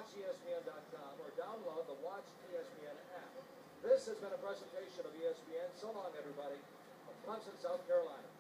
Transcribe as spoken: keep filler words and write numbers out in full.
watch E S P N dot com or download the Watch E S P N app. This has been a presentation of E S P N. So long, everybody, from Clemson, South Carolina.